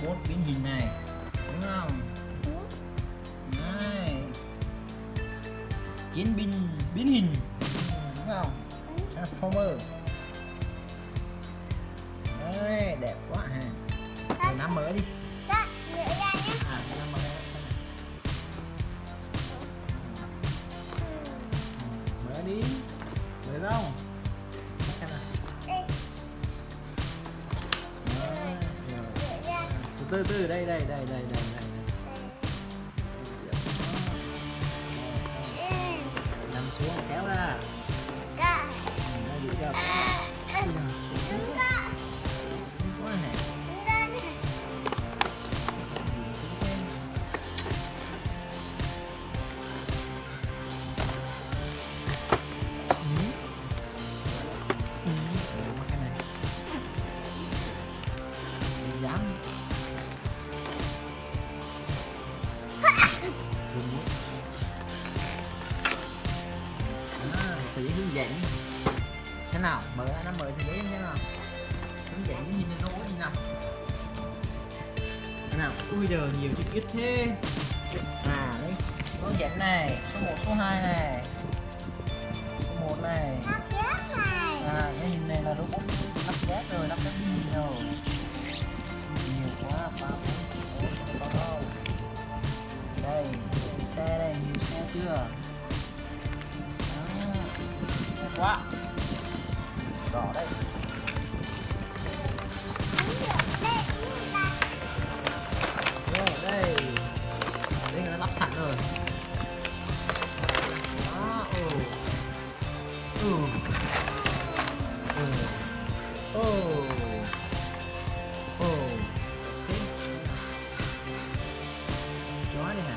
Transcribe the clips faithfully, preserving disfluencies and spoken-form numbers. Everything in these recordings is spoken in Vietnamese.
robot biến hình này, đúng không? Này, chiến binh biến hình, đúng không? Transformer. Đấy, đẹp quá ha. Rồi nắm mở đi. À, nắm mở đây. Mở đi. Mở không? Xem nào. Từ từ đây đây đây đây đây đây. Nằm xuống kéo ra. Đây được chưa? Quá này. Tùy hướng dẫn xem nào, mở nó mở sẽ giấy xem nào, hướng dẫn cái nhìn nó có gì nào. Thế nào, ui giờ nhiều chữ ít thế. À đây hướng dẫn này, số một số hai này, số một này, à cái hình này là robot lắp ghép rồi, lắp ghép cái nhìn rồi, nhiều quá, ba bốn có đâu đây, xe đây, nhiều xe chưa quá đỏ đây. Rồi đây, đây là nó lắp sẵn rồi. Đó, ừ, ừ, ừ, ừ, ừ, nói đi hả?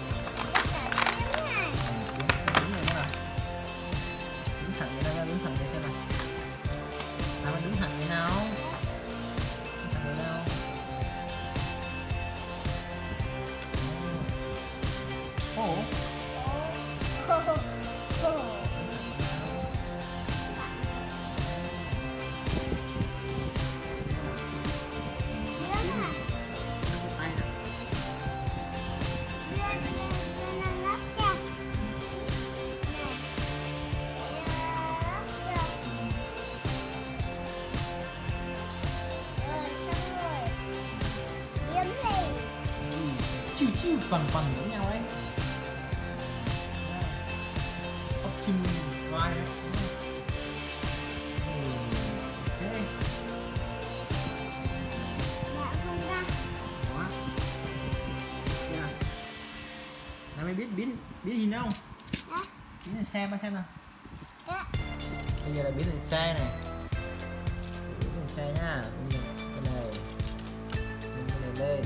Thẳng vậy đó, đứng thẳng vậy xem nào. À, mình đứng thẳng vậy nào? Đứng thẳng vậy nào? Ồ. Chiu chiu phần phần với nhau đấy. Optimus Prime đấy. Ok. Đó. Nha. Nào mày biết biến biến gì không? Biến thành xe ba xem nào. Bây giờ là biến thành xe này. Biến thành xe nhá. Cái này. Cái này lên.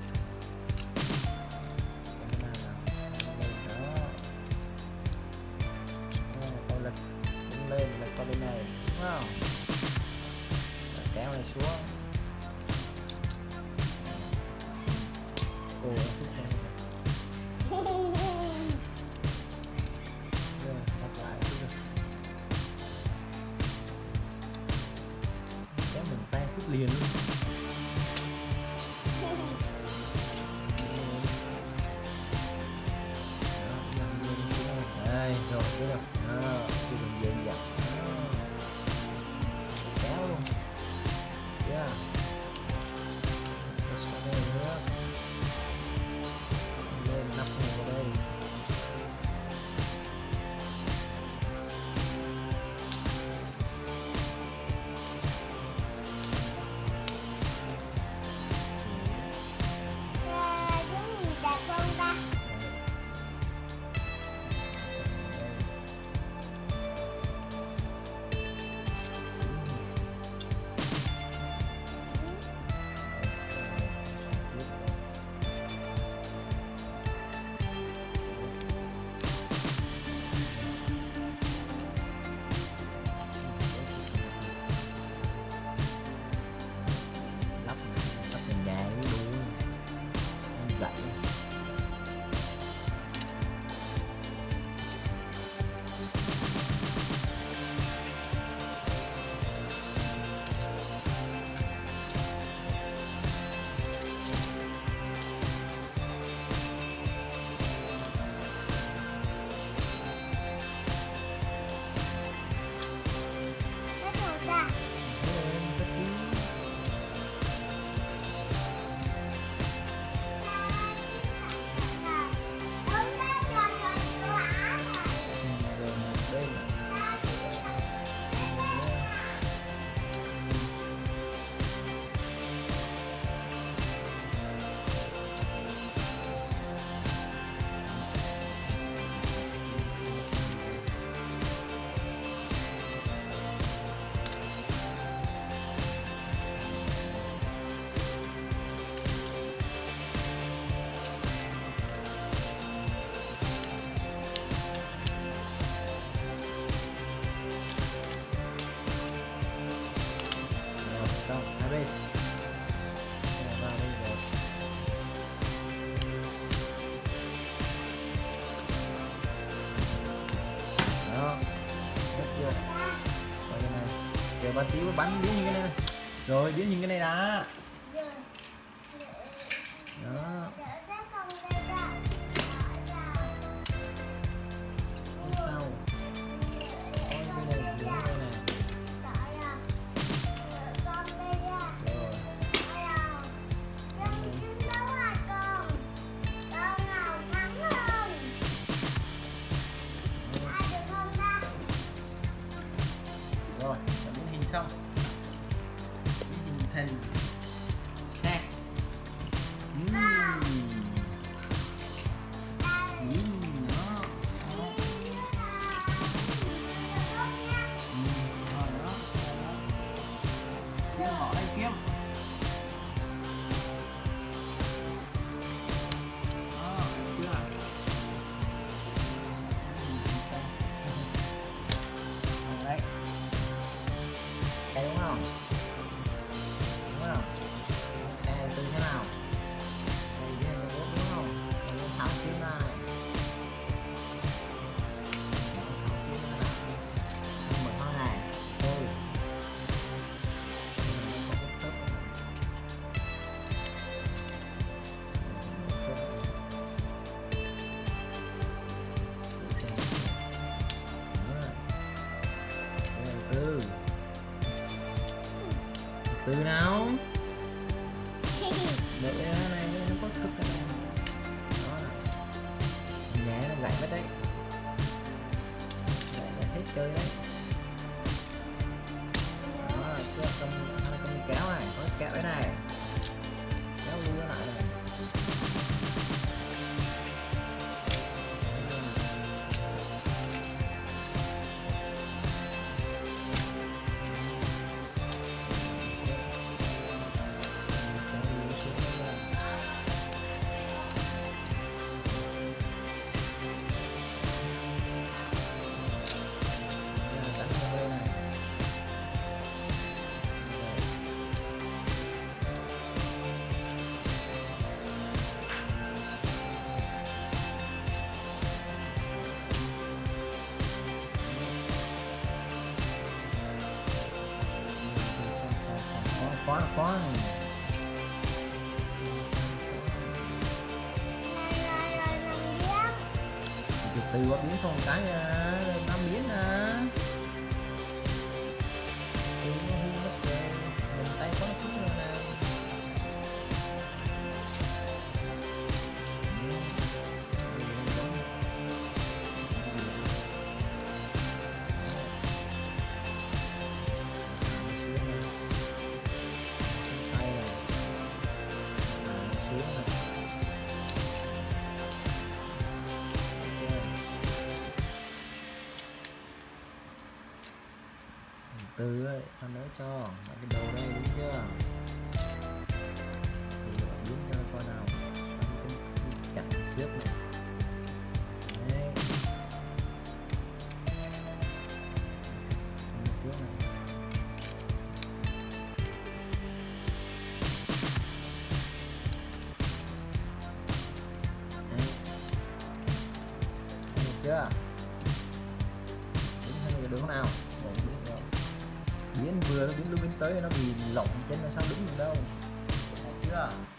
Lên là con lên này, đúng không? Kéo này xuống. Ồ, phút này. Rồi, lặp lại. Kéo mình tay phút liền luôn. Đây, rồi, được rồi. Đó, cái đường dây dọc. Kéo luôn. Yeah. Đây nữa. Lên nắp này vào đây. ba tí bắn biến như cái này, rồi biến như cái này đã. Đó. Sau. Ôi, cái này biến đây này. Rồi, biến hình xong, biến hình thành xe. Uhm. Uhm, đó. Đó. Uhm, rồi đó, rồi đó. Kiếm họ đây, kiếm. Đó, chưa? Đấy. Cái đúng không? Đúng không? Xe từ thế nào? Đây đi là bốn đúng không? Đây lên tháo kim này. Tháo kim này. Mở hoa này. Rồi. Từ từ nào đợi cái này nó có cực cái này đó này nhẹ nó gãy mất đấy, gãy nó hết chơi đấy. Đó chưa, trong trong kéo này có kéo cái này kéo lưu nó lại này. Có có từ từ qua biến xong cái năm biến à, từ nó hư mất rồi mình tay có chút rồi nè. Từ ấy, sao nữa cho lại cái đầu đây đúng chưa? Thì bạn biến cho coi nào, cái chặt trước này. Đấy. Trước này. Đấy. Được chưa? Biến sang cái đường nào? Biến vừa nó biến lúc biến tới nó bị lỏng trên là sao đứng được đâu. Được chưa?